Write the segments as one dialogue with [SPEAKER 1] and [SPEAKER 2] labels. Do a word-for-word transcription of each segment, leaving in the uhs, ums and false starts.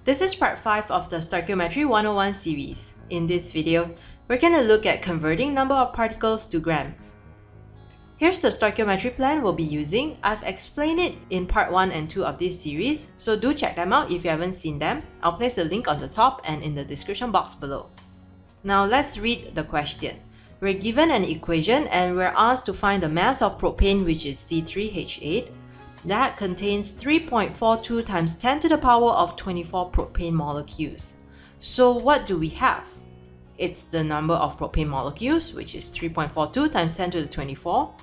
[SPEAKER 1] This is part five of the Stoichiometry one oh one series. In this video, we're going to look at converting number of particles to grams. Here's the stoichiometry plan we'll be using. I've explained it in part one and two of this series, so do check them out if you haven't seen them. I'll place a link on the top and in the description box below. Now let's read the question. We're given an equation and we're asked to find the mass of propane, which is C three H eight. That contains three point four two times ten to the power of twenty-four propane molecules. So what do we have? It's the number of propane molecules, which is three point four two times ten to the twenty-four.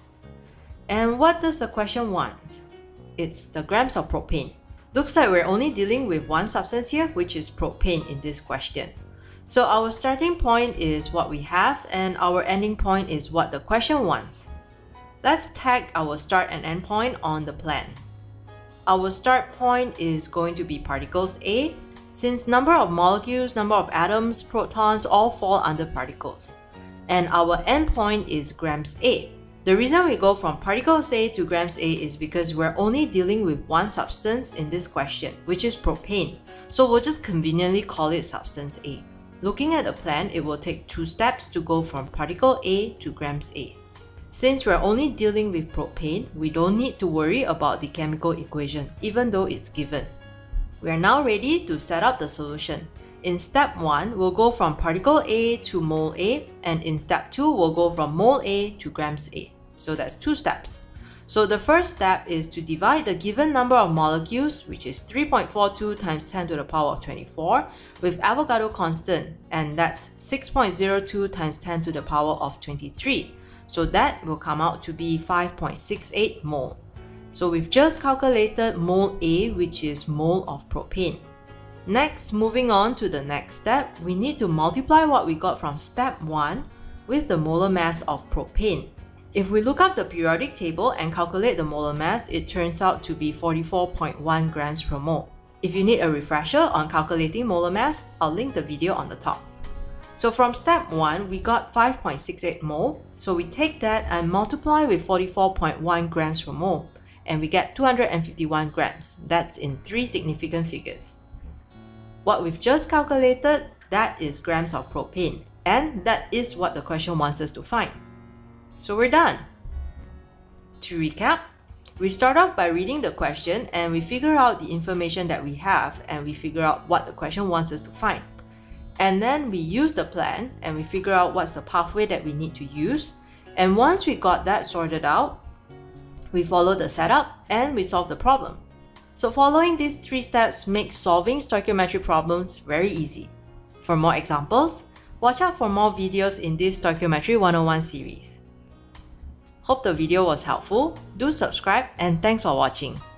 [SPEAKER 1] And what does the question want? It's the grams of propane. Looks like we're only dealing with one substance here, which is propane in this question. So our starting point is what we have and our ending point is what the question wants. Let's tag our start and end point on the plan. Our start point is going to be particles A, since number of molecules, number of atoms, protons all fall under particles. And our end point is grams A. The reason we go from particles A to grams A is because we're only dealing with one substance in this question, which is propane. So we'll just conveniently call it substance A. Looking at the plan, it will take two steps to go from particle A to grams A. Since we're only dealing with propane, we don't need to worry about the chemical equation, even though it's given. We are now ready to set up the solution. In step one, we'll go from particle A to mole A, and in step two, we'll go from mole A to grams A. So that's two steps. So the first step is to divide the given number of molecules, which is three point four two times ten to the power of twenty-four, with Avogadro constant, and that's six point zero two times ten to the power of twenty-three. So that will come out to be five point six eight mole. So we've just calculated mole A, which is mole of propane. Next, moving on to the next step, we need to multiply what we got from step one with the molar mass of propane. If we look up the periodic table and calculate the molar mass, it turns out to be forty-four point one grams per mole. If you need a refresher on calculating molar mass, I'll link the video on the top. So from step one, we got five point six eight mole. So we take that and multiply with forty-four point one grams per mole, and we get two hundred fifty-one grams. That's in three significant figures. What we've just calculated, that is grams of propane, and that is what the question wants us to find. So we're done. To recap, we start off by reading the question and we figure out the information that we have and we figure out what the question wants us to find. And then we use the plan and we figure out what's the pathway that we need to use. And once we got that sorted out, we follow the setup and we solve the problem. So following these three steps makes solving stoichiometry problems very easy. For more examples, watch out for more videos in this Stoichiometry one oh one series. Hope the video was helpful. Do subscribe and thanks for watching.